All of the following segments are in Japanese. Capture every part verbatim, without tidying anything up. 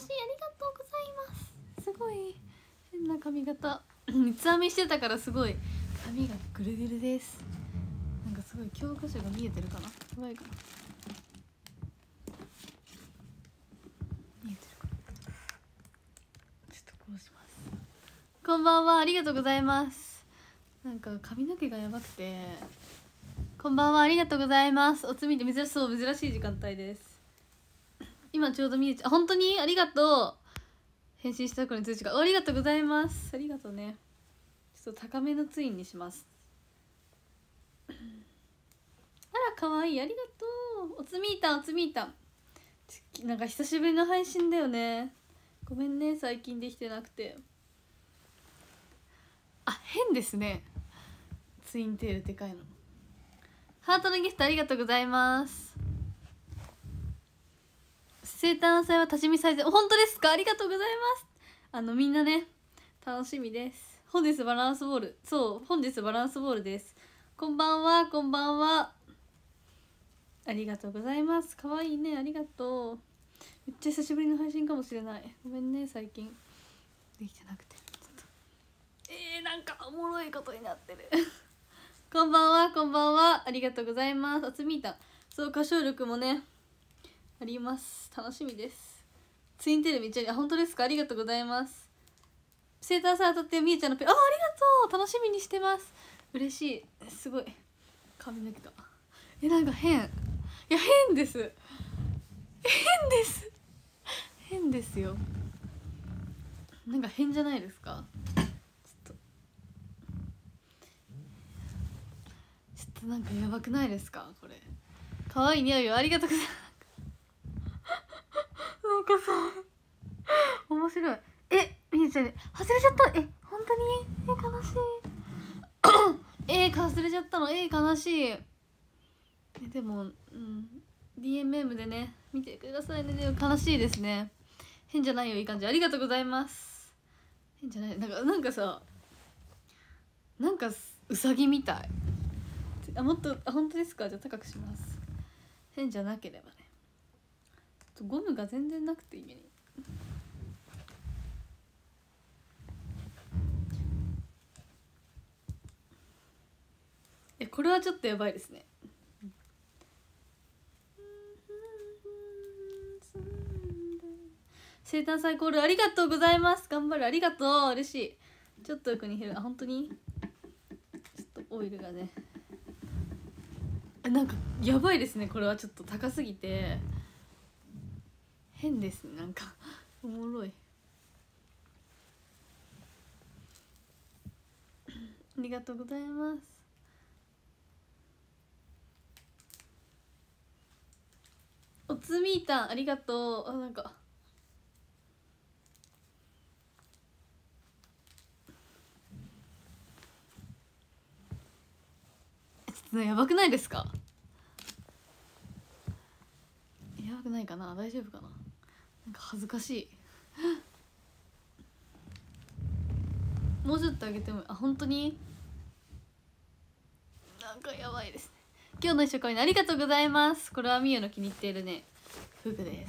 しい、ありがとうございます。すごい変な髪型三つ編みしてたからすごい髪がぐるぐるです。なんかすごい教科書が見えてるかな、やばいかな、見えてるかな、ちょっとこうします。こんばんは、ありがとうございます。なんか髪の毛がやばくて、こんばんは、ありがとうございます。おつみで珍しそう、珍しい時間帯です。今ちょうど見えちゃう、本当にありがとう。返信した頃に通知が、ありがとうございます。ありがとうね。ちょっと高めのツインにします。あらかわいい、ありがとう。おつみーたん、おつみーたん、なんか久しぶりの配信だよね。ごめんね、最近できてなくて。あ、変ですね、ツインテールでかいの。ハートのギフトありがとうございます。生誕祭は立ち見サイズ、本当ですか、ありがとうございます。あのみんなね、楽しみです。本日バランスボール、そう本日バランスボールです。こんばんは、こんばんは、ありがとうございます。かわいいね、ありがとう。めっちゃ久しぶりの配信かもしれない。ごめんね、最近できてなくて。ちょっとえー、なんかおもろいことになってるこんばんは、こんばんは、ありがとうございます。あつみーたん、そう歌唱力もねあります。楽しみです。ツインテレビめっちゃ、あ、本当ですか、ありがとうございます。生誕祭当たってみーちゃんのペ、あ、ありがとう、楽しみにしてます。嬉しい、すごい髪の毛が、え、なんか変、いや変です、変です変ですよ、なんか変じゃないですか。ちょっとちょっとなんかやばくないですかこれ。可愛い匂いをありがとうございますなんかさ面白い。え、みーちゃん外れちゃった。え、本当に、え、悲しいえー、忘れちゃったの、えー、悲しい。え、でも、うん、ディーエムエム でね見てくださいね。でも悲しいですね。変じゃないよ、いい感じ、ありがとうございます。変じゃない、なんかなんかさ、なんかうさぎみたい。あ、もっと、あ、本当ですか、じゃあ高くします。変じゃなければね。ゴムが全然なくていいね。え、これはちょっとやばいですね。生誕祭コールありがとうございます。頑張る、ありがとう、嬉しい。ちょっと奥に減る、あ、本当にちょっとオイルがね、なんかやばいですね。これはちょっと高すぎて変ですね、なんかおもろい。ありがとうございます。おつみーたんありがとう。あ、なんかちょっとやばくないですか。やばくないかな、大丈夫かな、なんか恥ずかしいもうちょっと上げても、あ、本当になんかやばいですね。今日の衣装かわいいね、ありがとうございます。これはみゆの気に入っているね服です。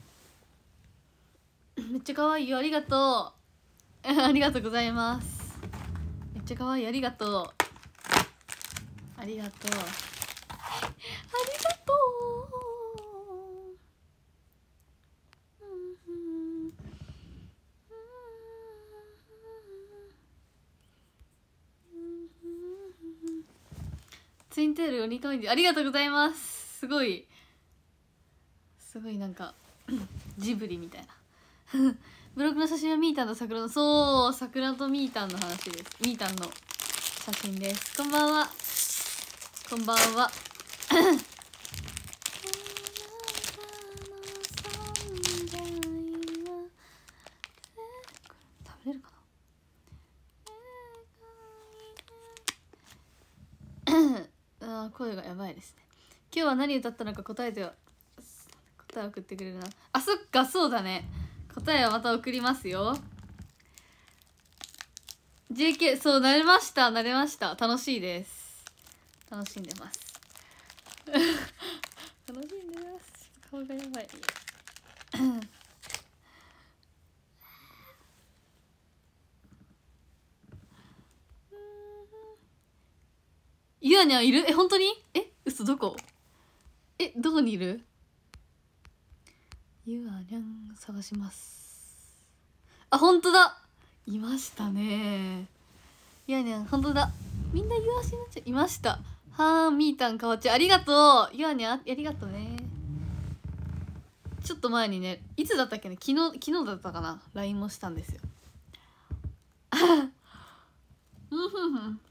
めっちゃ可愛いよ、ありがとうありがとうございます。めっちゃ可愛い、ありがとうありがとうありがとうツインテールよにかわいい、ありがとうございます。すごいすごいなんかジブリみたいなブログの写真はみーたんと桜の、そう桜とみーたんの話です。みーたんの写真です。こんばんは、こんばんは食べれるかなあ、声がやばいですね。今日は何歌ったのか答えては答え送ってくれるなあ。そっか、そうだね、答えはまた送りますよ。 ジェーケー そう、慣れました、慣れました。楽しいです、楽しんでます楽しんでます。顔がやばいあにゃんいる？え本当に？え嘘どこ？えどこにいる？ゆあにゃん探します。あ本当だ、いましたね。ゆあにゃん本当だ、みんなゆあしなちゃんいました。はーん、みーたんかわちゃんありがとう。ゆあにゃんありがとうね。ちょっと前にね、いつだったっけね、昨日昨日だったかな、 ライン もしたんですよ。うんふんふん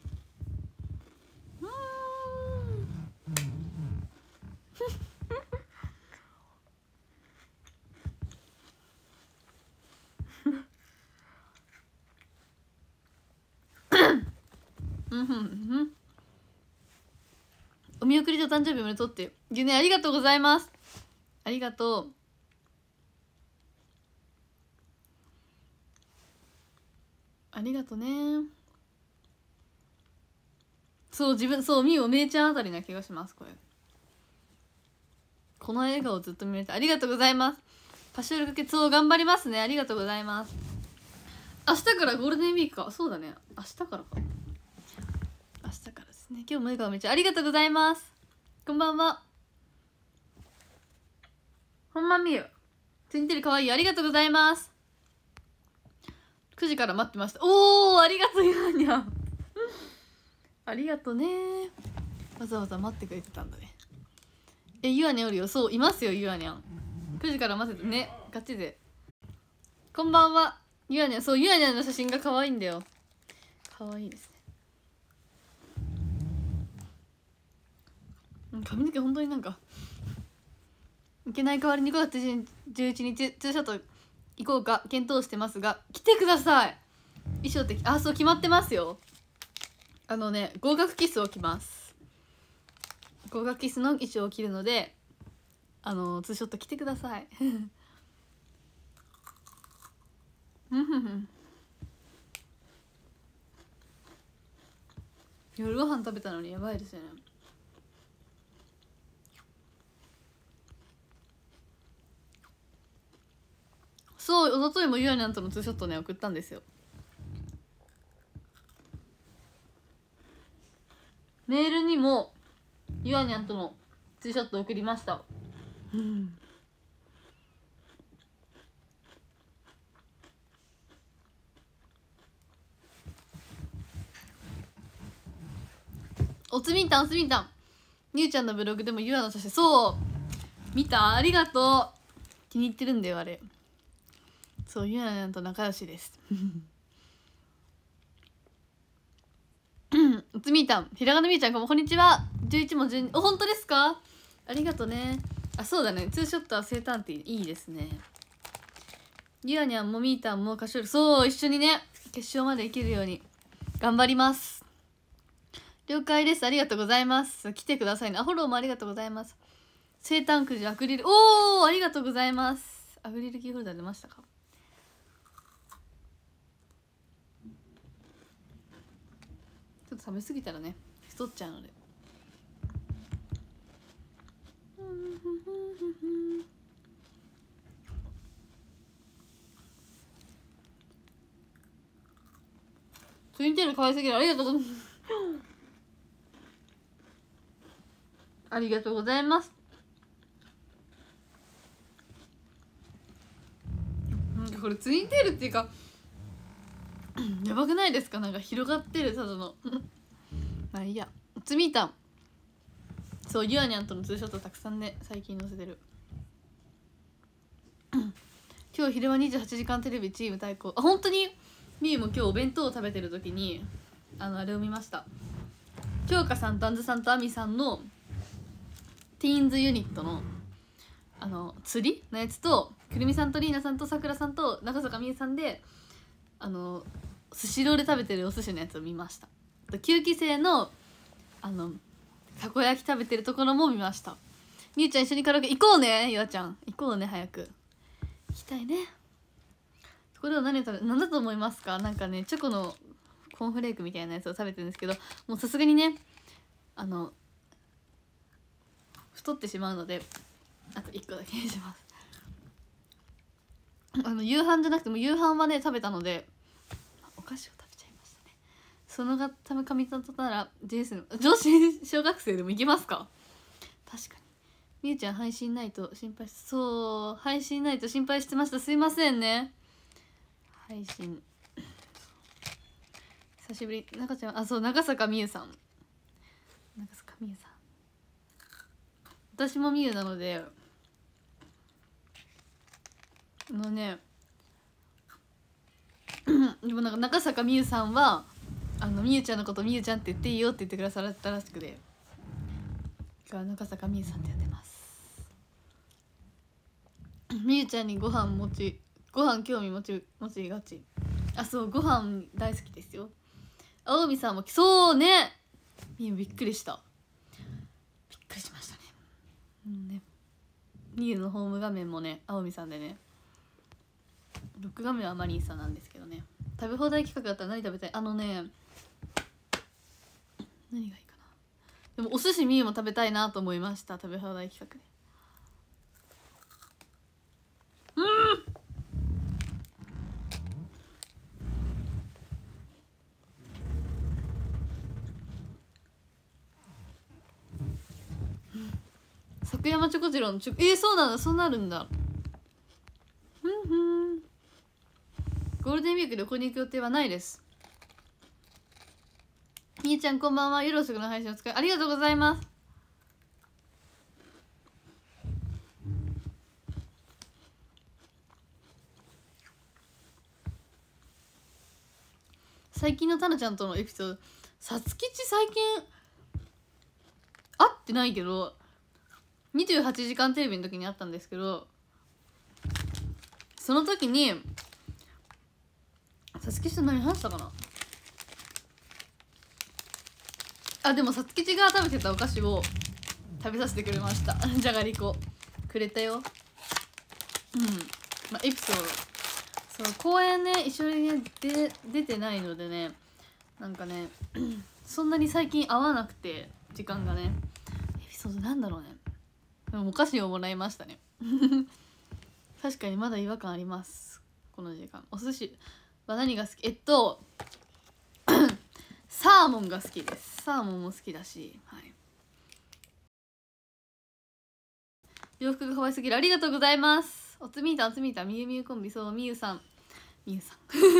うんふんふん。お見送りと誕生日おめでとうってゆね、ありがとうございます。ありがとう。ありがとね。そう自分そうみーもめいちゃんあたりな気がします。これこの笑顔ずっと見れてありがとうございます。パッションルかけそう頑張りますね。ありがとうございます。明日からゴールデンウィークか。そうだね、明日からか。明日からですね。今日も笑顔めっちゃありがとうございます。こんばんは。ほんまみゆついてるかわいい、ありがとうございます。くじから待ってました。おーありがとうゆあにゃんありがとうね。わざわざ待ってくれてたんだね。えゆあにゃんおるよ。そういますよゆあにゃん。くじから待っててね、ガチで。こんばんはゆあにゃん。そうゆあにゃんの写真が可愛いんだよ。可愛いですね。髪の毛本当になんかいけない代わりにごがつじゅういちにちツーショット行こうか検討してますが来てください。衣装的あそう決まってますよ。あのね合格キスを着ます。合格キスの衣装を着るのであのツーショット来てください夜ご飯食べたのにやばいですよね。そうおとといもゆあにゃんとのツーショットね送ったんですよ。メールにもゆあにゃんとのツーショット送りました。うんおつみんたんおつみんたんみゆちゃんのブログでもゆあの写真そう見た、ありがとう。気に入ってるんだよあれ。そうゆあにゃんと仲良しですおつみーたんひらがなみーちゃんこんにちは。じゅういちもじゅうにお本当ですか、ありがとうね。あそうだねツーショットは生誕っていいですね。ゆあにゃんもみーたんも歌唱そう一緒にね決勝まで行けるように頑張ります。了解です。ありがとうございます。来てくださいね。あフォローもありがとうございます。生誕くじアクリルおおありがとうございます。アクリルキーホルダー出ましたか。ちょっと食べ過ぎたらね太っちゃうのでツインテール可愛すぎる。ありがとうございますありがとうございます。なんかこれツインテールっていうかやばくないですか。なんか広がってるただのまあいいや。つみーたんそうゆあにゃんとのツーショットたくさんね最近載せてる今日昼間にじゅうはちじかんテレビチーム対抗あ本当にみゆも今日お弁当を食べてる時にあのあれを見ました。京香さんとあんずさんとあみさんのティーンズユニットのあの釣りのやつとくるみさんとりーなさんとさくらさんと中坂みゆさんであのスシローで食べてるお寿司のやつを見ました。きゅうき生のあのたこ焼き食べてるところも見ました。みゆちゃん一緒にカラオケ行こうね。ゆあちゃん行こうね早く行きたいね。これを何を食べ何だと思いますか。なんかねチョコのコーンフレークみたいなやつを食べてるんですけどもうさすがにねあの太ってしまうのであといっこだけにしますあの夕飯じゃなくても夕飯はね食べたのでお菓子を食べちゃいましたね。 そのがため髪型なら ジェイエス の女子小学生でも行けますか。確かにみゆちゃん配信ないと心配しそう配信ないと心配してました。すいませんね。配信久しぶり。中ちゃんあそう長坂みゆさん長坂みゆさん私もみゆなのであのねでもなんか中坂みゆさんはあのみゆちゃんのことみゆちゃんって言っていいよって言ってくださったらしくて今日は中坂みゆさんってやってます。みゆちゃんにご飯持ちご飯興味持ち持ちがち。あそうご飯大好きですよ。青海さんもそうねみゆびっくりしたびっくりしましたね。うんねみゆのホーム画面もね青海さんでねロック画面はマリンさんなんですけどね。食べ放題企画だったら何食べたい。あのね何がいいかな。でもお寿司みゆも食べたいなと思いました。食べ放題企画でうん作山チョコ次郎のチョコえー、そうなんだそうなるんだ。ふんふんゴールデンウィーク旅行に行く予定はないです。みゆちゃんこんばんは。よろしくの配信お疲れありがとうございます。最近のタナちゃんとのエピソードさつきち最近会ってないけどにじゅうはちじかんテレビの時に会ったんですけどその時にさつきちと何話したかなあでもさつきちが食べてたお菓子を食べさせてくれましたじゃがりこくれたよ。うんまあエピソードそう公演ね一緒にねで出てないのでねなんかねそんなに最近会わなくて時間がねエピソードなんだろうね。でもお菓子をもらいましたね確かにまだ違和感ありますこの時間。お寿司は何が好きえっとサーモンが好きです。サーモンも好きだし、はい、洋服が可愛すぎるありがとうございます。おつみーたんおつみーたんみゆみゆコンビそうみゆさんみゆさん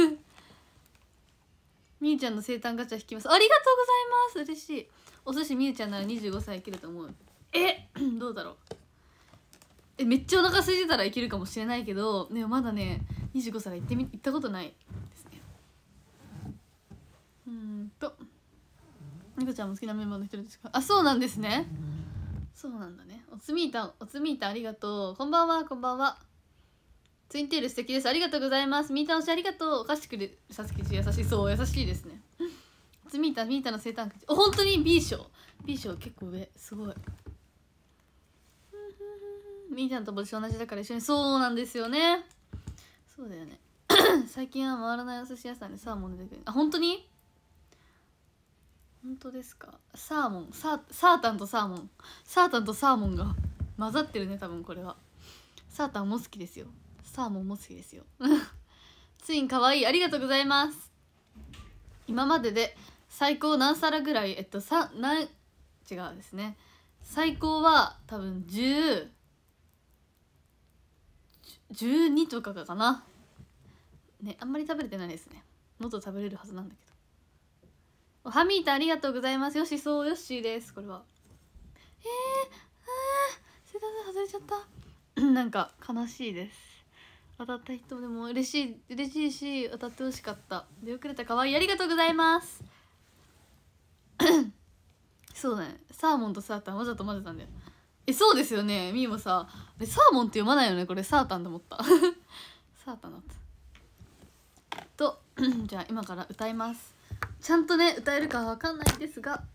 みゆちゃんの生誕ガチャ引きます。ありがとうございます嬉しい。お寿司みゆちゃんならにじゅうごさい生きると思う。えどうだろうえめっちゃお腹空いてたらいけるかもしれないけどでもまだねにじゅうごさい行ってみ行ったことないですね。うんとニコちゃんも好きなメンバーの一人ですか。あそうなんですねそうなんだね。おつみーたんおつみーたんありがとうこんばんはこんばんは。ツインテール素敵ですありがとうございます。みーたん推しありがとう。お菓子くれるさつきち優しいそう優しいですね。おつみーたんみーたんの生誕会お本当に B 賞 B 賞結構上すごいみーちゃんと帽子同じだから一緒にそうなんですよねそうだよね最近は回らないお寿司屋さんでサーモン出てくるあ本当に本当ですか。サーモンサーサータンとサーモンサータンとサーモンが混ざってるね多分これは。サータンも好きですよサーモンも好きですよツインかわいいありがとうございます。今までで最高何皿ぐらいえっとさなん違うですね最高は多分じゅうじゅうにとかかなねあんまり食べれてないですね。もっと食べれるはずなんだけど。おはみーたんありがとうございます。よしそうよっしーですこれは。えー、あーせた外れちゃったなんか悲しいです。当たった人でも嬉しい嬉しいし当たってほしかった出遅れたかわいいありがとうございますそうだねサーモンとサータンわざと混ぜたんだよ。えそうですよねみーもさえサーモンって読まないよねこれサータンと思ったサータンだったとじゃあ今から歌います。ちゃんとね歌えるかわかんないんですが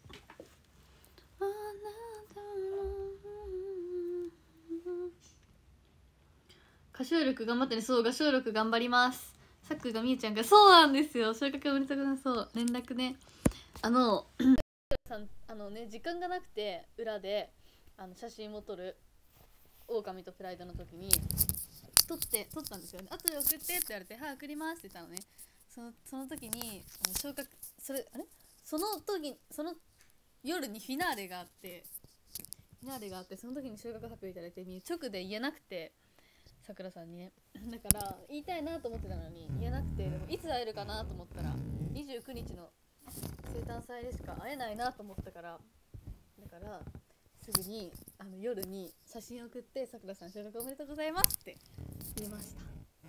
歌唱力頑張ってね。そう歌唱力頑張ります。さっくがみゆちゃんがそうなんですよ昇格おめでとうございます。そう連絡ねあのさんあのね時間がなくて裏であの写真を撮る狼とプライドの時に撮って撮ったんですよね。後で送ってって言われて「はい送ります」って言ったのね。 そのその時に昇格それあれその時その夜にフィナーレがあってフィナーレがあってその時に昇格発表いただいて直で言えなくて、さくらさんにね、だから言いたいなと思ってたのに言えなくて、でもいつ会えるかなと思ったらにじゅうくにちの生誕祭でしか会えないなと思ったから、だからすぐにあの夜に写真を送ってさくらさん昇格おめでとうございますって言いました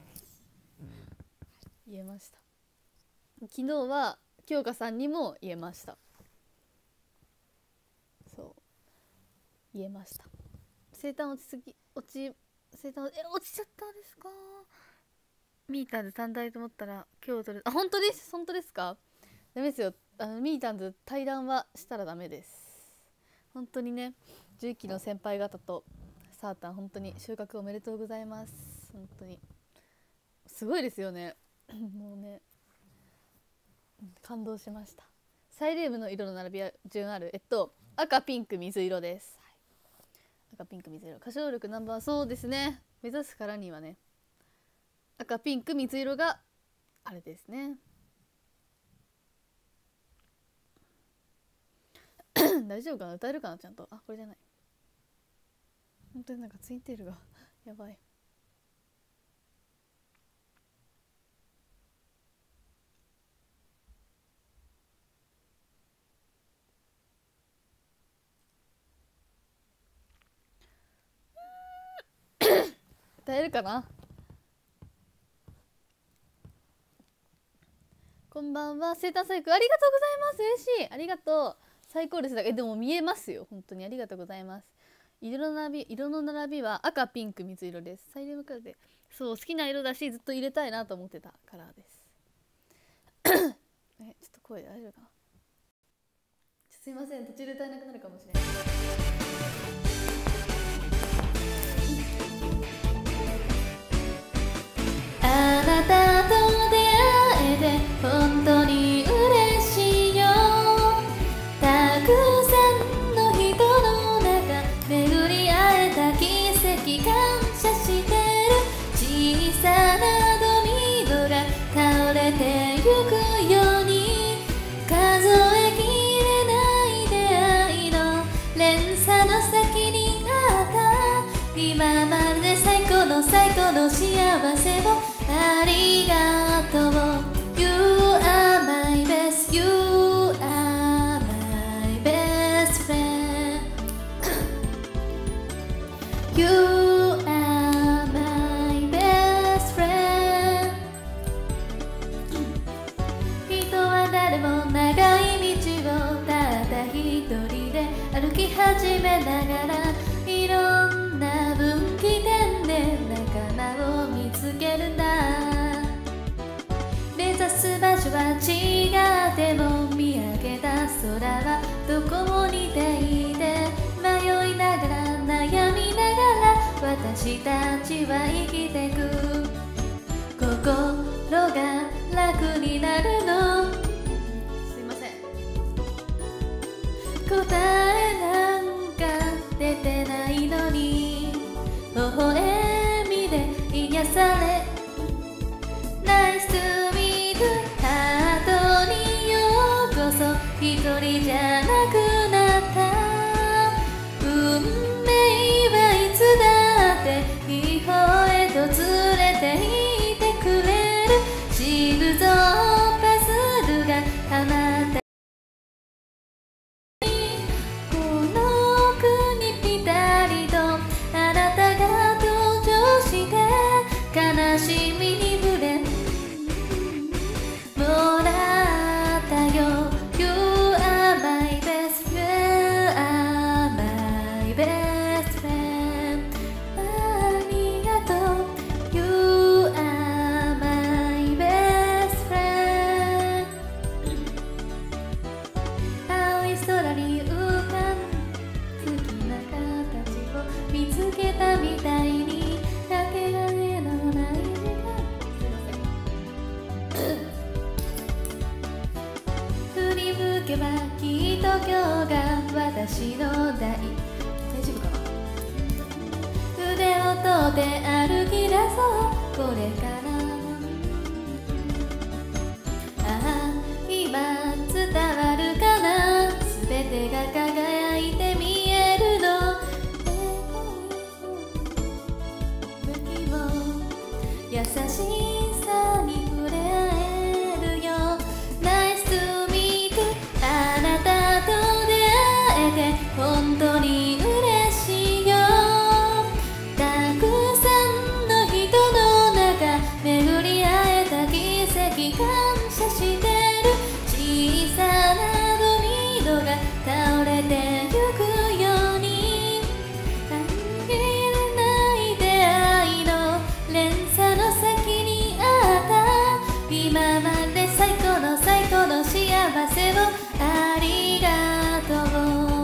言えました。昨日は京香さんにも言えました。そう言えました。生誕落ちすぎ落ち生誕え落ちちゃったんですか。ミータンズ単体と思ったら今日取れあ本当です本当ですか。ダメですよ、あのミータンズ対談はしたらダメです。本当にね、じゅういっきの先輩方とサータン本当に収穫おめでとうございます。本当にすごいですよねもうね感動しました。サイレームの色の並びは順ある。えっと赤ピンク水色です、はい、赤ピンク水色歌唱力ナンバーそうですね、目指すからにはね赤ピンク水色があれですね大丈夫かな、歌えるかなちゃんと。あこれじゃない、本当になんかツインテールがやばい。歌えるかな。こんばんは、生誕最高ありがとうございます。嬉しい、ありがとう、最高です。えでも見えますよ本当にありがとうございます。色の並び色の並びは赤ピンク水色です。サイレムカラーでそう好きな色だしずっと入れたいなと思ってたカラーですえちょっと声大丈夫かな。すいません途中で歌えなくなるかもしれない。あなたと出会えて本当に嬉しいよ。たくさんの人の中巡り会えた奇跡感謝してる。小さなドミノが倒れてゆくように数えきれない出会いの連鎖の先にあった今まで最高の最高の幸せをありがとう。 You are my best You are my best friend You are my best friend 人は誰も長い道をたった一人で歩き始めながらいろんな分岐点で仲間を見つけるんだ。目指す場所は違っても見上げた空はどこも似ていて迷いながら悩みながら私たちは生きてく。心が楽になるの。すいません答えなんか出てないのに微笑みで癒されナイスミートハートにようこそ一人じゃなくなった運命はいつだって一歩へと連れて行ってくれるジグゾーパズルがはまったこの国ぴたりとあなたが登場して悲しみに触れもらったよ You are my best friend are my best friend ありがとう You are my best friend 青い空に浮かん好きな形を見つけたみたいにかけがえのない時間振り向けばきっと今日が私の代。大丈夫かな。腕を取って歩き出そうこれからが輝いて見えるの不器も優しさに触れ合えるよ Nice to meet you あなたと出会えて本当に嬉しいよたくさんの人の中巡り会えた奇跡感謝してる小さなドミノが倒れてゆくように限りない出会いの連鎖の先にあった今まで最高の最高の幸せをありがとう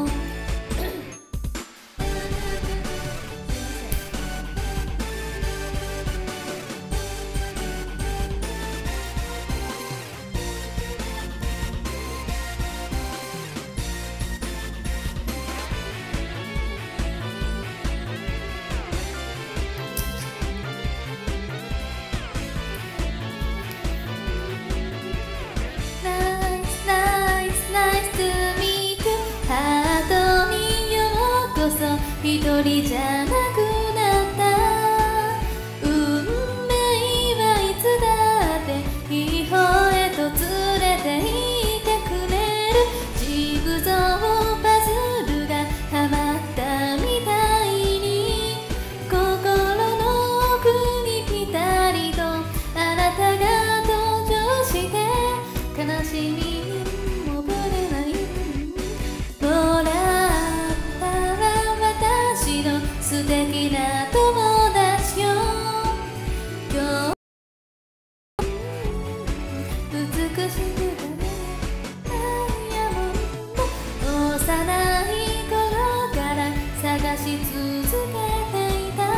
一人じゃなくなった運命はいつだっていい方へと連れて行ってくれるジグゾーパズルがはまったみたいに心の奥にぴたりとあなたが登場して悲しみにもぶれないもら素敵な友達よ今日美しくためダイヤモンド幼い頃から探し続けていた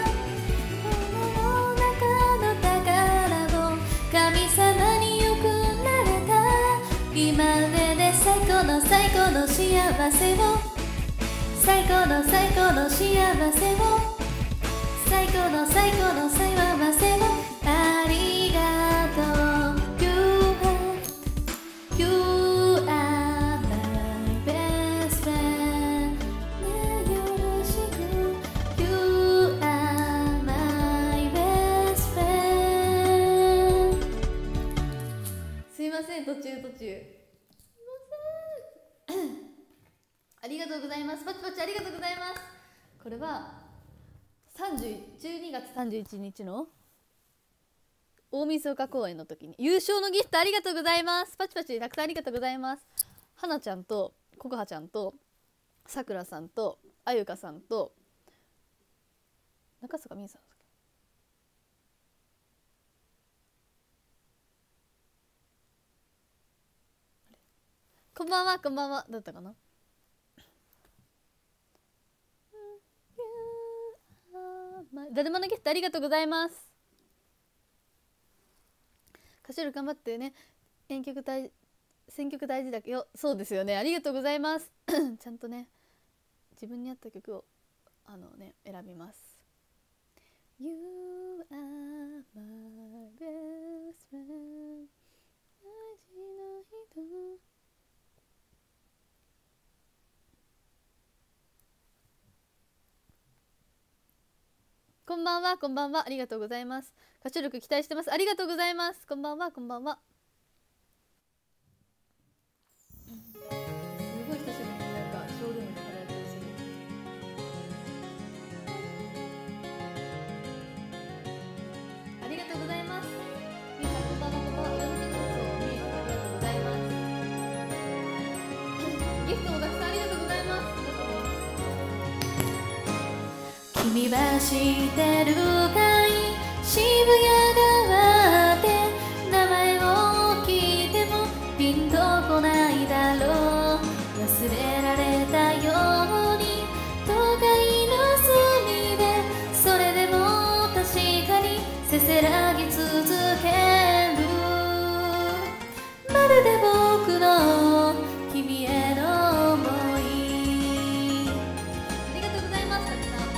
心の中の宝を神様によくなれた今までで最高の最高の幸せを最高の最高の幸せを最高の最高の幸せをありがとう You are, you are my best friend ねよろしく You are my best friend すいません途中途中ありがとうございます。パチパチありがとうございます。これはじゅうにがつさんじゅういちにちの大晦日公演の時に優勝のギフトありがとうございます。パチパチたくさんありがとうございます。はなちゃんとここはちゃんとさくらさんとあゆかさんと中坂みゆさんこんばんはこんばんはだったかな。だるまのギフトありがとうございます。歌唱力頑張ってね。選曲大選曲大事だけどそうですよね。ありがとうございますちゃんとね自分に合った曲をあのね選びます。 You are my best friend 大事な人こんばんはこんばんはありがとうございます。歌唱力期待してます。ありがとうございます。こんばんはこんばんは。すごい久しぶりになんかショールームで働いてるする。ありがとうございます。みーさんこんばんはこんばんは。上の手のそうみーさんありがとうございます。ギフトもたくさんありがとうございます。君は知ってるかい渋谷川で名前を聞いてもピンとこないだろう忘れられたように都会の隅でそれでも確かにせせらぎ続けるまるで僕の君への想いありがとうございます。たくさん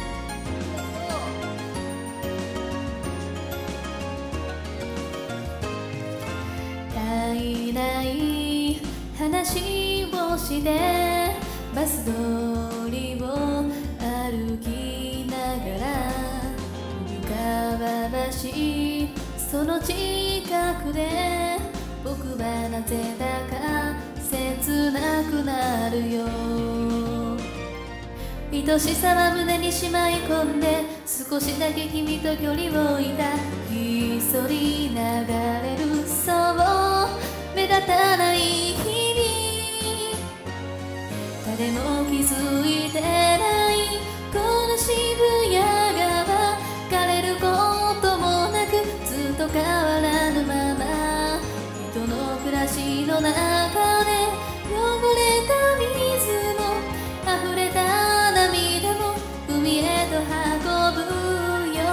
絶えない話をしてバス通りを歩きながら古川橋その近くで僕はなぜだか切なくなるよ。愛しさは胸にしまい込んで少しだけ君と距離を置いたひっそり流れるそう目立たない日々誰も気づいてないこの渋谷川枯れることもなくずっと変わらぬまま人の暮らしの中で汚れた水も溢れた涙も海へと運ぶよ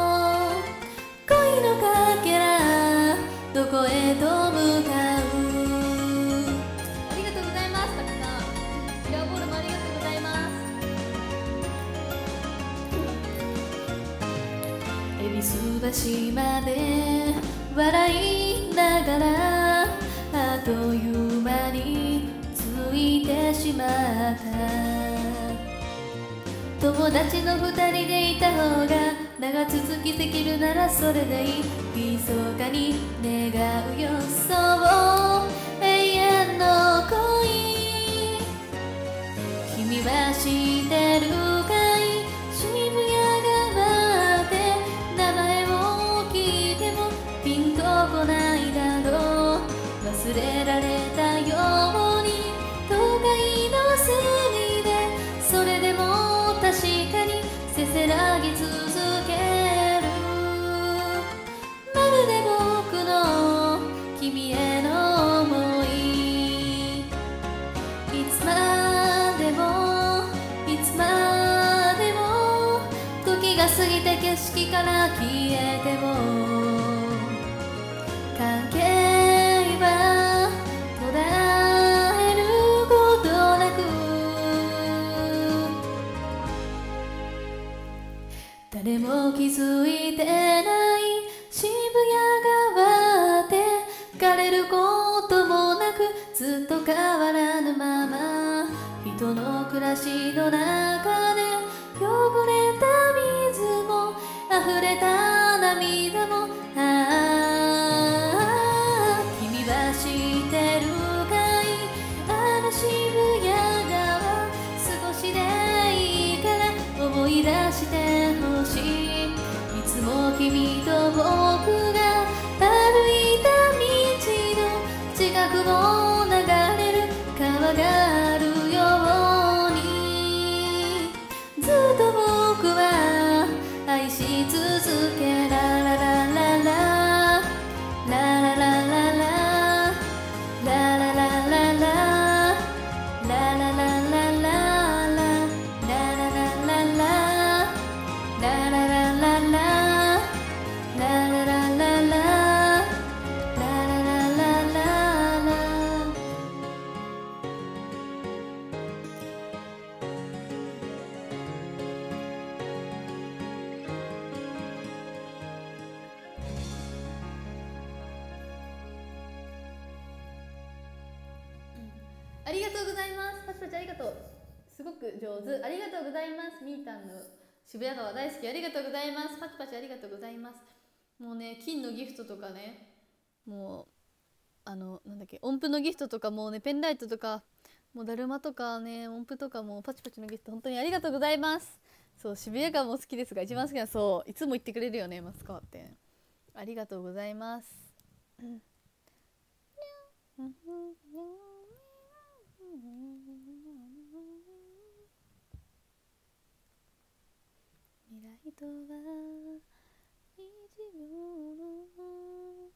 恋のかけらどこへと向かう。ありがとうございます。たくさんミラーボールもありがとうございます。恵比寿橋まで笑いながらあっという間についてしまった友達の二人でいた方が長続きできるならそれでいい密かに願うよそう永遠の恋君は知ってるかい渋谷川って名前を聞いてもピンとこないだろう忘れられたように都会の隅でそれでも確かにせせらぎ続けるまるで僕の君への想いいつまでもいつまでも時が過ぎて景色から消えても関係は途絶えることなく誰も気づいてない渋谷川って枯れることもなくずっと変わらぬまま人の暮らしの中で汚れた水も溢れた涙もああ君は知ってるかいあの渋谷川少しでいいから思い出してほしいいつも君と僕が歩いた道の近くを流れる川があるようにずっと僕は愛し続けららららららららららららららありがとうございます。パチパチありがとう。すごく上手。ありがとうございます。みーたんの渋谷川大好き。ありがとうございます。パチパチありがとうございます。もうね、金のギフトとかね、もうあのなんだっけ、音符のギフトとかもうね、ペンライトとかもうだるまとかね、音符とかもパチパチのギフト本当にありがとうございます。そう、渋谷川も好きですが一番好きな、そういつも言ってくれるよね、マスカワって。ありがとうございます。うん未来とは一秒の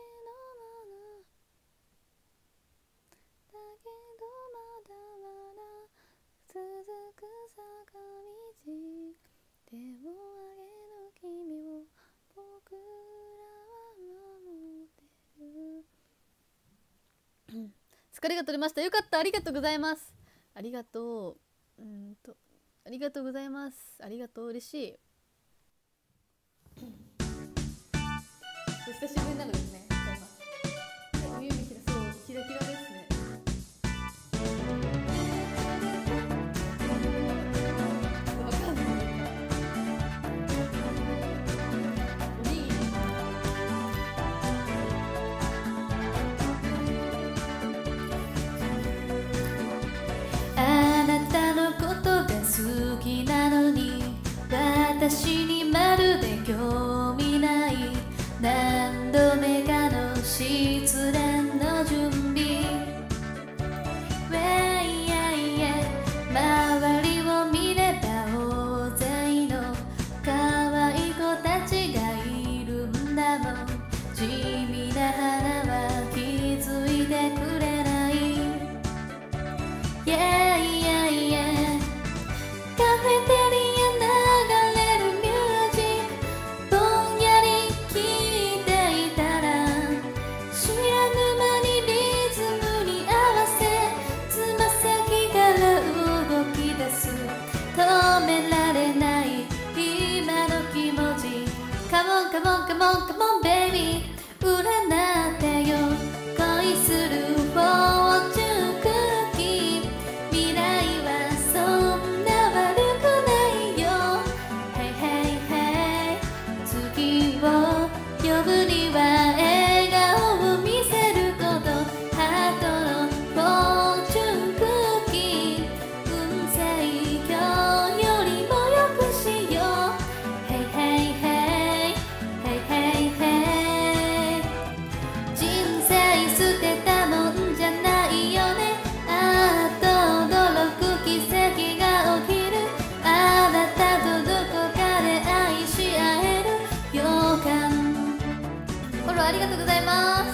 だけどまだ笑疲れが取れました。よかった。ありがとうございます。ありがとう。うーんとありがとうございます。ありがとう。嬉しい。久しぶりなのですね。お指ひら、そう、キラキラですね。わかんない。おにぎり。あなたのことが好きなのに私にまるで興味ない。何度目かの失恋の準備。周りを見れば大勢の可愛い子たちがいるんだもん。地味な花は気づいてくれない。Yeah, yeah, yeah. カフェテリア流れるミュージックぼんやり聴いていたら知らぬ間にリズムに合わせつま先から動き出す。止められない今の気持ち。 Come on, come on, come on, come on baby 占ってよ恋するフォーチュンクッキー。未来はそんな悪くないよ。 Hey hey hey 月を呼ぶには笑顔を見せること。ハートのフォーチュンクッキー。運勢今日よりもよくしよう。 Hey hey hey Hey hey hey 人生捨てたもんじゃないよね。あっと驚く奇跡が起きる。あなたとどこかで愛し合える予感。フォローありがとうございます。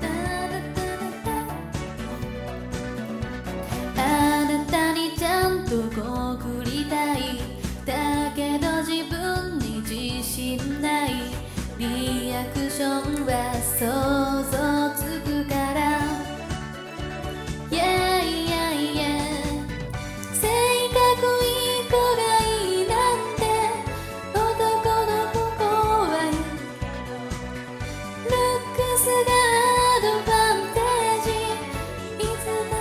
あなたにちゃんと告りたい。だけど自分に自信ない。リアクションは想像つくから。 Yeah, yeah, yeah 性格いい子がいいなんて男の心はルックスがアドバンテージ。いつだ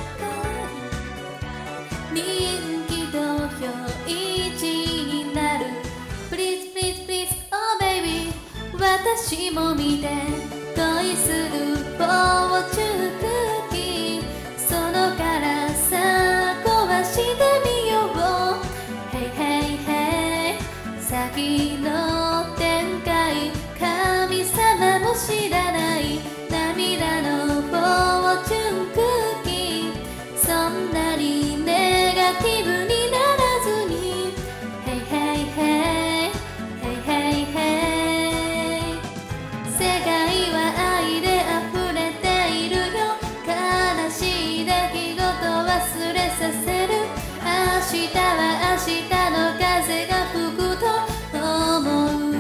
って人気投票いちいになる。 Please please please oh baby 私も見て恋するフォーチュンクッキー。その辛さ壊してみよう。 Hey hey hey 先の展開神様も知らない涙のフォーチュンクッキー。そんなにネガティブにならずに Hey hey hey Hey hey hey 世界は愛で溢れているよ。悲しい出来事忘れさせる。明日は明日の風が吹くと思う。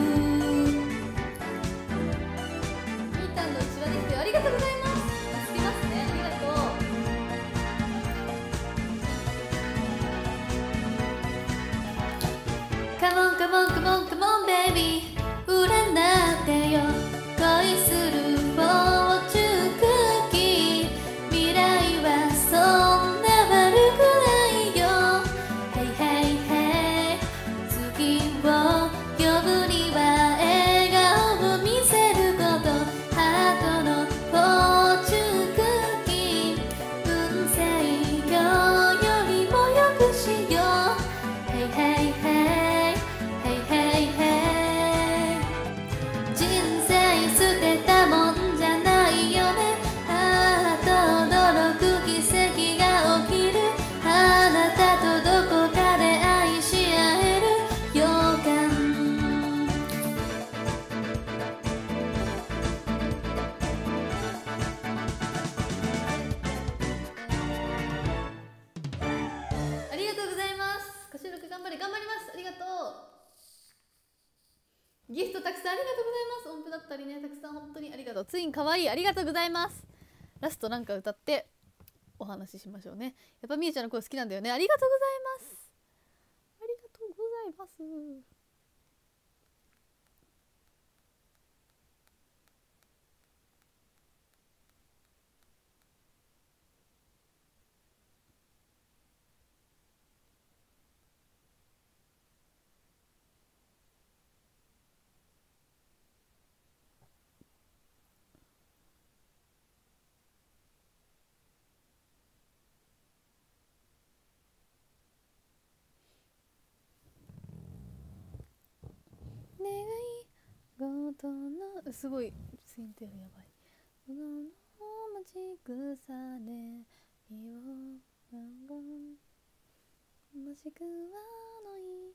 みーたんのうちわですよ。ありがとうございます。つけますね。ありがとう。Come on, come on, come on, come on, baby 占ってよ恋するフォーチュンクッキー。未来はそんな悪くないよ。 Hey hey hey 月を呼ぶには笑顔を見せること。ハートのフォーチュンクッキー。運勢今日よりもよくしよう。 Hey hey hey Hey hey hey 人生捨てたもんじゃないよね。あっと驚く奇跡が起きる。あなたとどこかで愛し合える予感。ありがとうございます。歌手録頑張れ頑張ります。ありがとう。ギフトたくさんありがとうございます。音符だったりね、たくさん本当にありがとう。ツインかわいい、ありがとうございます。ラストなんか歌ってお話ししましょうね。やっぱみゆちゃんの声好きなんだよね。ありがとうございます。ありがとうございます。願い事のすごいツインテールやばい。この待ち草で火をもしくはのい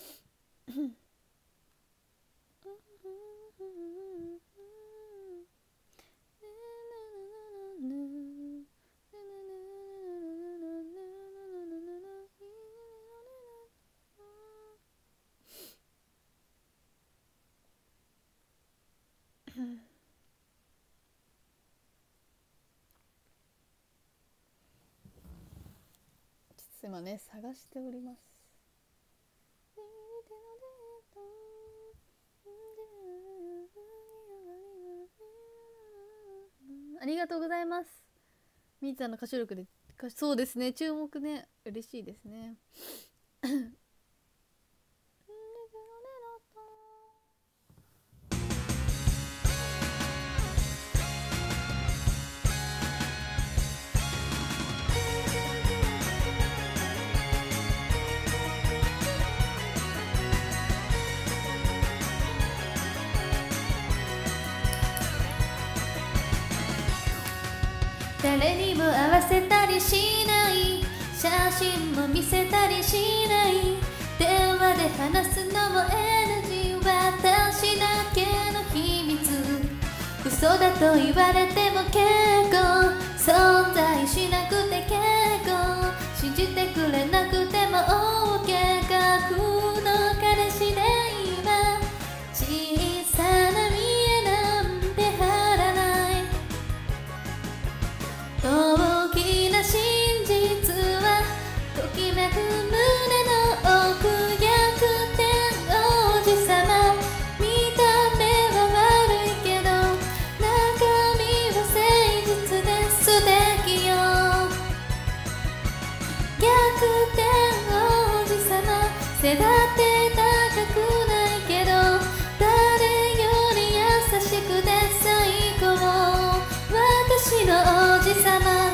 今ね探しております。ありがとうございます。みーちゃんの歌唱力で、そうですね、注目ね、嬉しいですね。 誰にも合わせたりしない、写真も見せたりしない、電話で話すのも エヌジー、 私だけの秘密、嘘だと言われても結構、存在しなくて結構、信じてくれなくても OK、 架空の彼氏で今小さな見えなんて張らない、大きな真実はときめく胸の奥、逆転王子様、見た目は悪いけど中身は誠実で素敵よ、逆転王子様、背だって高くないけど誰より優しくて最高、私の王子様、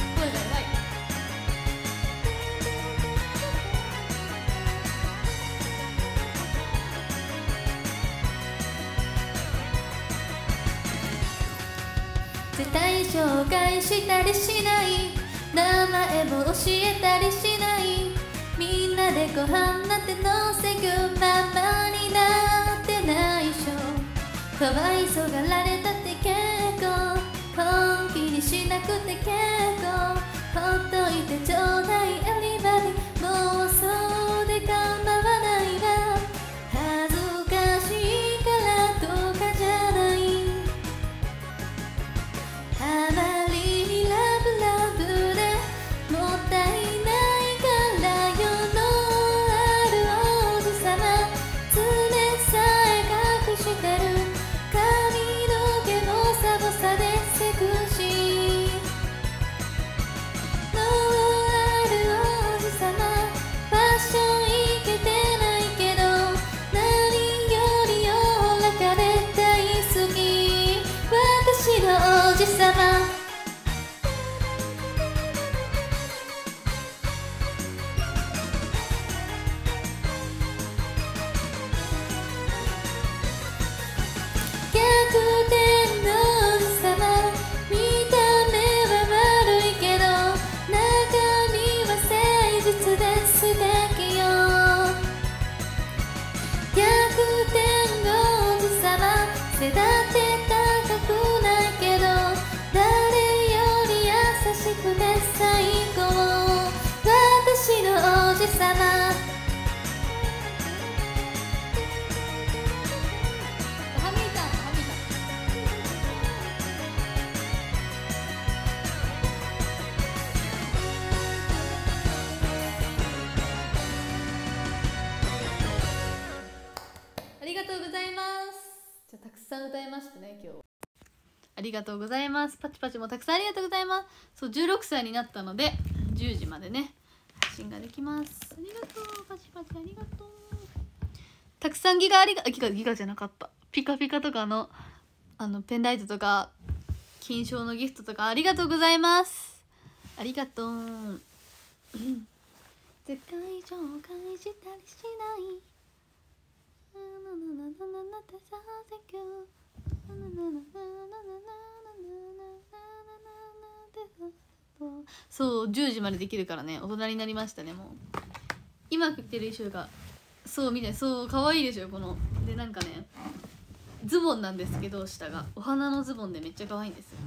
絶対紹介したりしない、名前も教えたりしない、みんなでご飯なんてのせぐままになってないしょ、かわいそがられたって結構、本気にしなくて結構、ほっといてちょうだいエリバディ、もうそうで構わないわ、恥ずかしいからとかじゃない、あまりにラブラブでもったいないから世のある王子様、爪さえ隠してる、髪の毛もサボサでセクシーのある王子様、ファッションいけてないけど何よりおおらかで大好き、私の王子様、逆転の王子様、見た目は悪いけど中身は誠実で素敵よ、逆転の王子様、背だって高くないけど誰りがとうございます。パチパチもたくさんありがとうございます。そうじゅうろくさいになったのでじゅうじまでね配信ができます。ありがとうパチパチ、ありがとう。たくさんギガありがギガギガじゃなかったピカピカとかのあのペンライトとか金賞のギフトとかありがとうございます。ありがとう。世界紹介したりしないそうじゅうじまでできるからね。大人になりましたね。もう今着てる衣装がそうみたいな、そう可愛いでしょこので。なんかねズボンなんですけど下がお花のズボンでめっちゃ可愛いんですよ。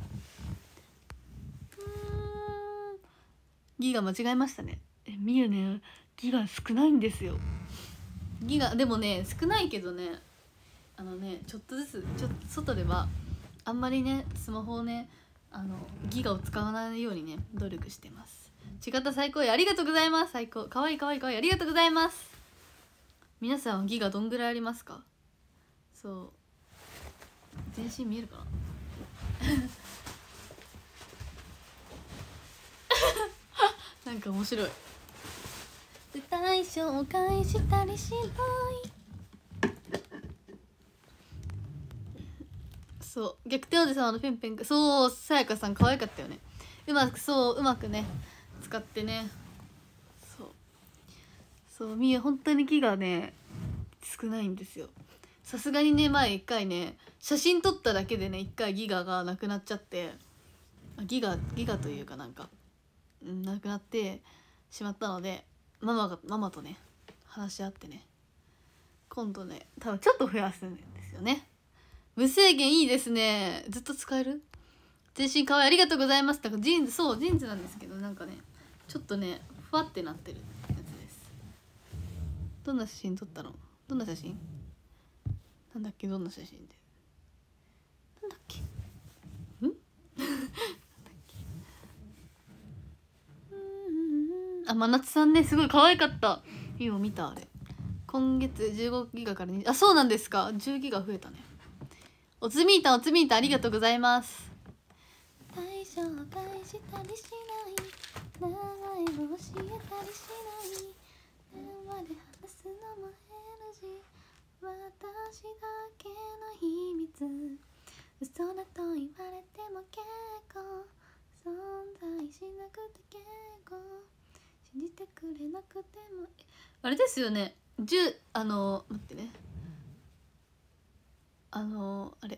うーんギガ間違えましたね。えみゆねギガ少ないんですよ。ギガでもね少ないけどねあのねちょっとずつちょっと外ではあんまりねスマホをねあのギガを使わないようにね努力してます。違った最高やありがとうございます。最高かわいいかわいいかわいいありがとうございます。皆さんはギガどんぐらいありますか？そう全身見えるかななんか面白い。舞台紹介したりしないそう逆転おじさまのペンペンそうさやかさん可愛かったよね。うまくそううまくね使ってね。そうそうみゆ本当にギガね少ないんですよ。さすがにね前一回ね写真撮っただけでね一回ギガがなくなっちゃってギガギガというかなんかなくなってしまったのでママがママとね話し合ってね今度ね多分ちょっと増やすんですよね。無制限いいですね。ずっと使える。全身かわいいありがとうございます。だからジーンズそうジーンズなんですけどなんかねちょっとねふわってなってるやつです。どんな写真撮ったの？どんな写真なんだっけどんな写真でなんだっけんなんだっけあ真夏さんねすごい可愛かった。いいよ見たあれ今月じゅうごギガからにあそうなんですかじゅうギガ増えたね。おつみーたんおつみーたんありがとうございます。対象介したりしない名前を教えたりしない電話で話すのも エヌジー 私だけの秘密嘘だと言われても結構存在しなくて結構信じてくれなくてもあれですよねじゅうあの待ってねあのあれ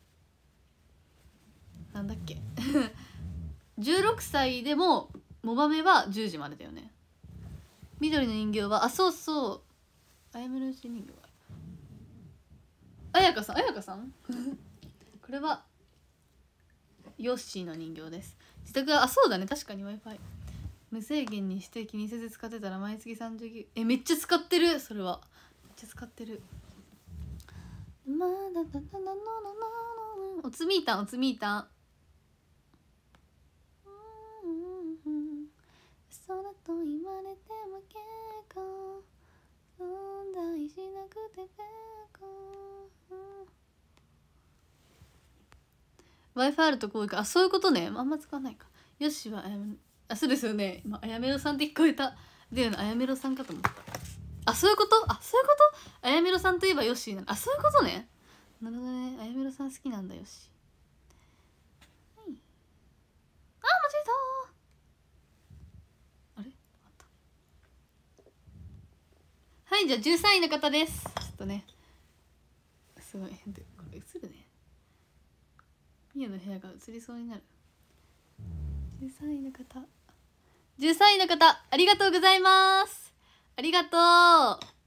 なんだっけじゅうろくさいでもモバメはじゅうじまでだよね。緑の人形はあそうそうあやめるうち人形はあやかさんあやかさんこれはヨッシーの人形です。自宅はあそうだね確かに Wi-Fi 無制限にして気にせず使ってたら毎月さんじゅうギガえめっちゃ使ってる。それはめっちゃ使ってる。まだだだだだだおつみーたんおつみーたん嘘だと言われても結構存在しなくて結構 Wi-Fi あるとこ多いからあそういうことねあんま使わないか。よしはあやめあそうですよね今あやめろさんって聞こえたであやめろさんかと思った。あそういうことあそういうことあやめろさんといえばよしなのあそういうことね。なるほどねあやめろさん好きなんだよし。はいあ間違えたあれあったはいじゃあじゅうさんいの方です。ちょっとねすごい変でこれ映るねみゆの部屋が映りそうになる。じゅうさんいの方じゅうさんいの方ありがとうございます。ありがとう。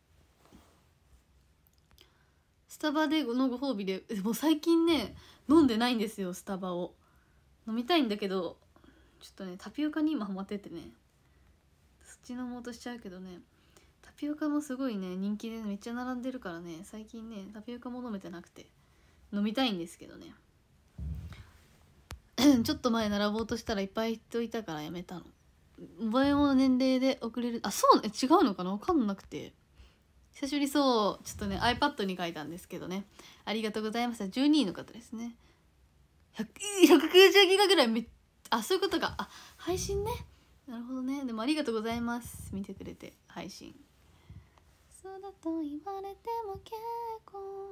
スタバでのご褒美でもう最近ね飲んでないんですよスタバを。飲みたいんだけどちょっとねタピオカに今ハマっててねそっち飲もうとしちゃうけどねタピオカもすごいね人気でめっちゃ並んでるからね最近ねタピオカも飲めてなくて飲みたいんですけどねちょっと前並ぼうとしたらいっぱい人いたからやめたの。前の年齢で遅れるあそうね違うのかな分かんなくて久しぶりそうちょっとね iPad に書いたんですけどねありがとうございました。じゅうにいの方ですねひゃくきゅうじゅうギガぐらいめっあそういうことか。あ配信ね、なるほどね。でもありがとうございます、見てくれて。配信そうだと言われても結構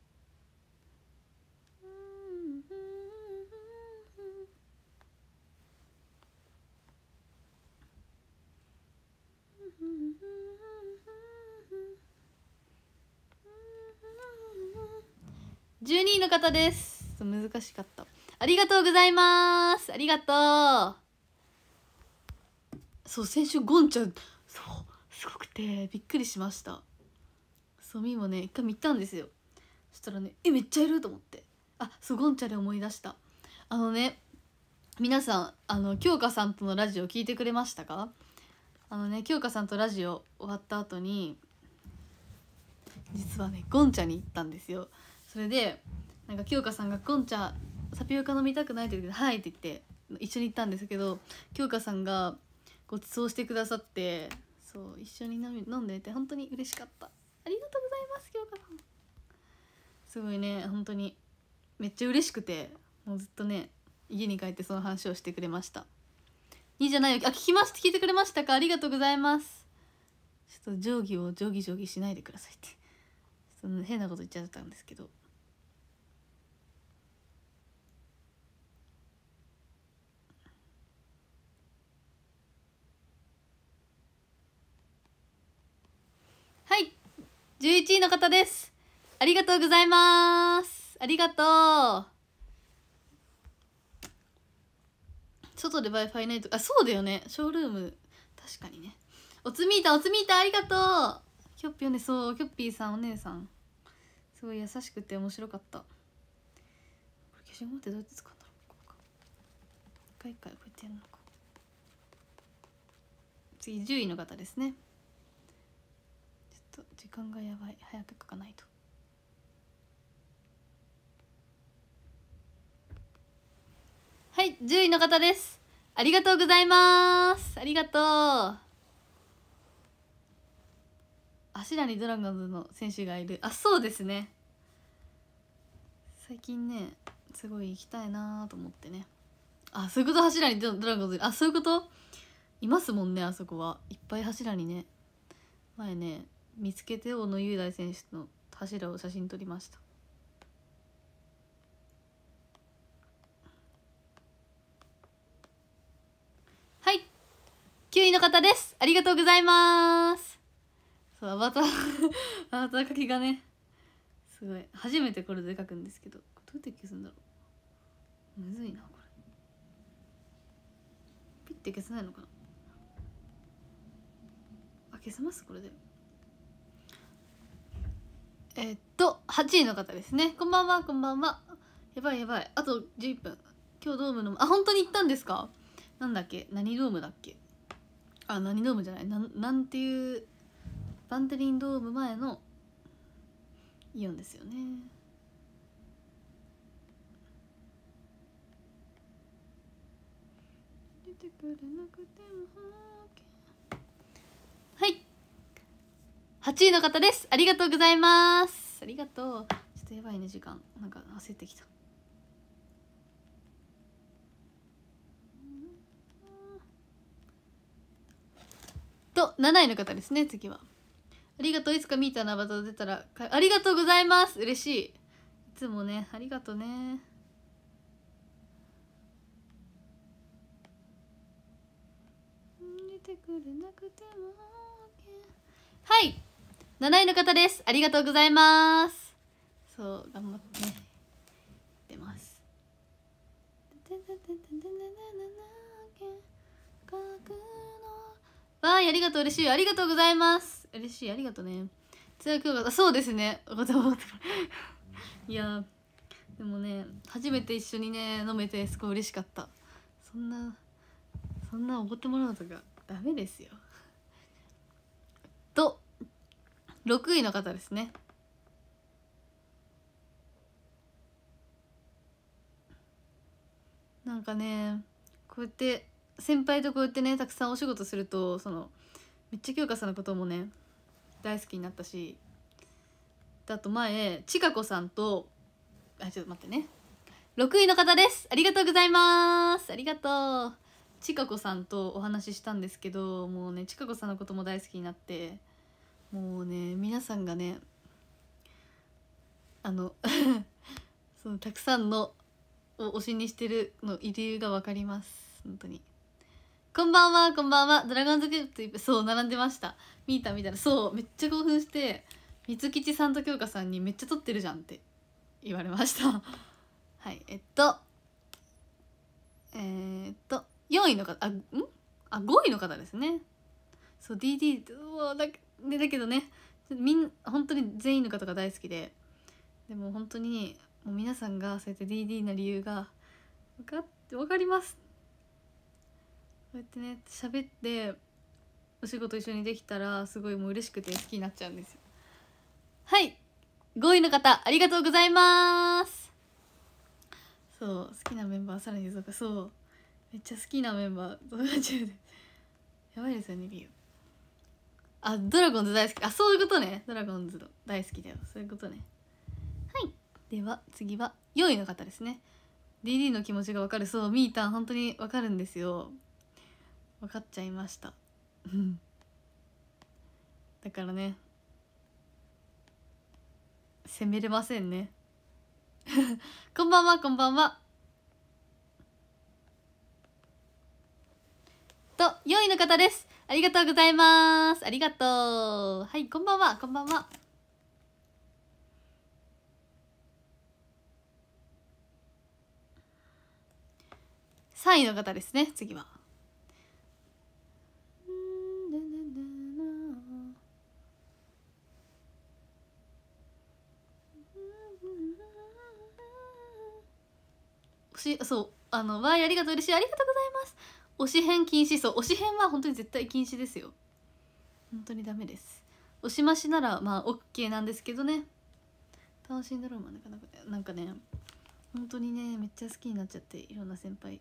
じゅうにいの方です。難しかった。ありがとうございます。ありがとう。そう先週ゴンちゃんそうすごくてびっくりしました。そうみーもね一回見たんですよ。そしたらねえめっちゃいると思って、あそうゴンちゃんで思い出した。あのね皆さんあの京香さんとのラジオ聞いてくれましたか？あのね京香さんとラジオ終わった後に実はねゴンチャに行ったんですよ。それでなんか京香さんがゴンチャタピオカ飲みたくないって言ってはいって言って一緒に行ったんですけど、京香さんがご馳走してくださって、そう一緒に飲み飲んでて本当に嬉しかった。ありがとうございます京香さん。すごいね本当にめっちゃ嬉しくて、もうずっとね家に帰ってその話をしてくれました。いいじゃないよ。あ聞きました聞いてくれましたか？ありがとうございます。ちょっと定規を定規定規しないでくださいってその変なこと言っちゃったんですけど、はいじゅういちいの方です。ありがとうございます。ありがとう。外で Wi-Fi ないとあそうだよねショールーム確かにね。おつみーたおつみーたありがとう。キョッピーねそうキョッピーさんお姉さんすごい優しくて面白かった。これ消しゴムってどうやって使うんだろう。こうか一回一回こうやってやるのか。次じゅういの方ですね。ちょっと時間がやばい早く書かないと。はいじゅういの方です。ありがとうございます。ありがとう。芦田にドラゴンズの選手がいる。あそうですね最近ねすごい行きたいなと思ってね。あそういうこと。柱にドラゴンズあそういうこといますもんね。あそこはいっぱい柱にね。前ね見つけて小野雄大選手の柱を写真撮りました。はいきゅういの方です。ありがとうございます。そうアバターアバター書きがねすごい初めてこれで書くんですけど、どうやって消すんだろう。むずいなこれ。ピッて消せないのかな。あ消せますこれで。えー、っとはちいの方ですね。こんばんはこんばんは。やばいやばいあとじゅういっぷん。今日ドームのあ本当に行ったんですか？なんだっけ何ドームだっけ。あ何ドームじゃないな ん, なんていうバンテリンドーム前のイオンですよね。出てくれなくてもはいはちいの方です。ありがとうございます。ありがとう。ちょっとやばいね時間なんか焦ってきた。となないの方ですね。次はありがとう。いつかミーターのアバター出たらありがとうございます。嬉しい。いつもねありがとうね。出てくれなくてもはいなないの方です。ありがとうございます。そう頑張ってね出ます。わーいありがとう。嬉しいありがとうございます。嬉しいありがとうね。強くがそうですねいやでもね初めて一緒にね飲めてすごい嬉しかった。そんなそんなおごってもらうのとかダメですよ。とろくいの方ですね。なんかねこうやって先輩とこうやってねたくさんお仕事するとそのめっちゃ京香さんのこともね大好きになったし、あと前ちかこさんとあちょっと待ってねろくいの方です。ありがとうございます。ありがとう。ちかこさんとお話ししたんですけど、もうねちかこさんのことも大好きになって、もうね皆さんがねあのそのたくさんのを推しにしてるの理由が分かります。本当に。こんばんはこんばんは。ドラゴンズグループといっそう並んでました。見た見たらそうめっちゃ興奮して、みつきちさんと京香さんにめっちゃ撮ってるじゃんって言われましたはいえっとえー、っとよんいの方、あんあごいの方ですね。そう ディーディー うわだけでだけどねみん本当に全員の方が大好きで、でも本当にもう皆さんがそうやって ディーディー な理由が分かって分かります。こうやってね喋ってお仕事一緒にできたらすごいもう嬉しくて好きになっちゃうんですよ。はいごいの方ありがとうございます。そう好きなメンバーさらにそうかそうめっちゃ好きなメンバー友達でやばいですよねビュー。あドラゴンズ大好き、あそういうことね、ドラゴンズ大好きだよそういうことね。はいでは次はよんいの方ですね。 ディーディー の気持ちが分かる、そうみーたん本当に分かるんですよ。分かっちゃいましただからね責めれませんねこんばんはこんばんは。とよんいの方です。ありがとうございます。ありがとう。はいこんばんはこんばんは。さんいの方ですね次は。しそうあのわーいありがとう嬉しいありがとうございます。推し編禁止、そう推し編は本当に絶対禁止ですよ。本当にダメです。推し増しならまあ OK なんですけどね。単身ドラマなかなかなんかね本当にねめっちゃ好きになっちゃっていろんな先輩。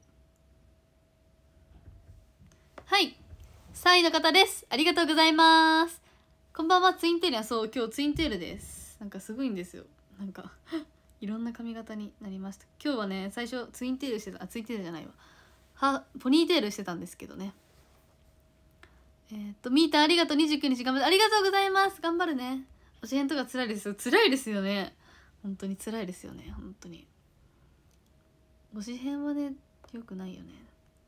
はいさんいの方です。ありがとうございます。こんばんはツインテールやそう今日ツインテールです。なんかすごいんですよなんかいろんな髪型になりました。今日はね最初ツインテールしてたあツインテールじゃないわはポニーテールしてたんですけどね。えー、っとみーたんありがとうにじゅうくにち頑張ってありがとうございます。頑張るね。推し変とか辛いですよ辛いですよね本当に辛いですよね本当に。推し変はねよくないよね。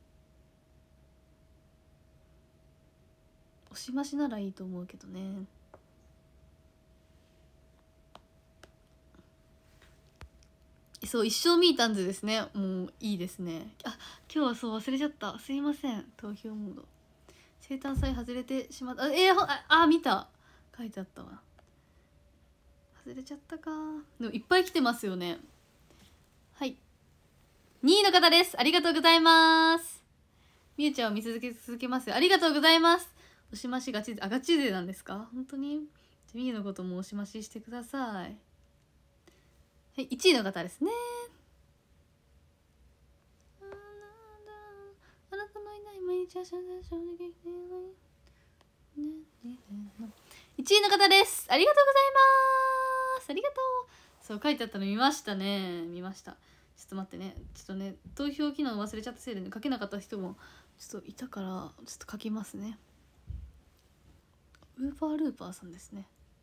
推し増しならいいと思うけどね。そう一生ミータンズですね。もういいですね。あ今日はそう忘れちゃったすいません。投票モード生誕祭外れてしまった。あえー、ああ見た書いてあったわ外れちゃったか。でもいっぱい来てますよね。はいにいの方です。ありがとうございます。みゆちゃんを見続け続けますよ。ありがとうございます。おしましガチ勢あガチ勢なんですか本当に。みゆのこともおしまししてください。はいいちいの方ですね。あなたのいない毎日は正直いちいの方です。ありがとうございますありがとう。そう書いてあったの見ましたね見ました。ちょっと待ってねちょっとね投票機能忘れちゃったせいでね書けなかった人もちょっといたからちょっと書きますね。ウーパールーパーさんですね。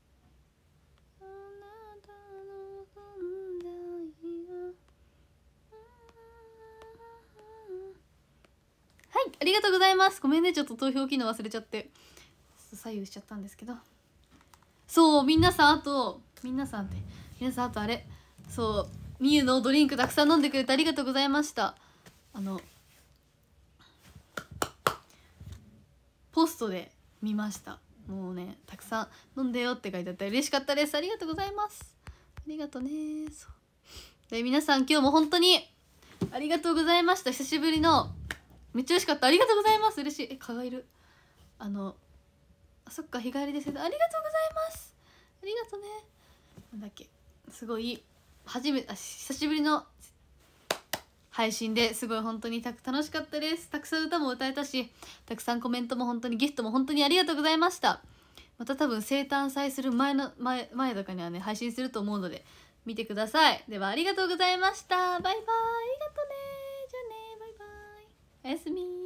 はいありがとうございます。ごめんねちょっと投票機能忘れちゃって左右しちゃったんですけど。そう皆さんあと皆さんって皆さんあとあれそうみゆのドリンクたくさん飲んでくれてありがとうございました。あのポストで見ました。もうねたくさん飲んでよって書いてあって嬉しかったです。ありがとうございます。ありがとうね。そうで皆さん今日も本当にありがとうございました。久しぶりのめっちゃ嬉しかった。ありがとうございます。嬉しい。え蚊がいる。あのあそっか日帰りです。ありがとうございます。ありがとうね。なんだっけすごい初めあ久しぶりの配信ですごい本当にた楽しかったです。たくさん歌も歌えたしたくさんコメントも本当にギフトも本当にありがとうございました。また多分生誕祭する前の前前とかにはね配信すると思うので見てください。ではありがとうございました。バイバイ。ありがとうね。じゃあね、バイバイ。おやすみ。